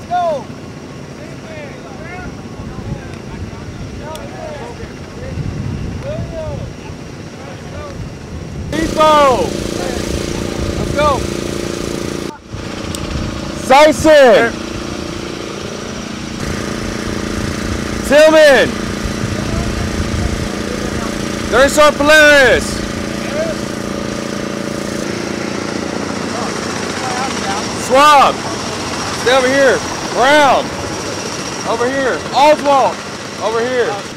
go. Depot. Let's go. Sison. Tillman. There's our Polaris. Swab. Stay over here. Brown. Over here. Oswald. Over here.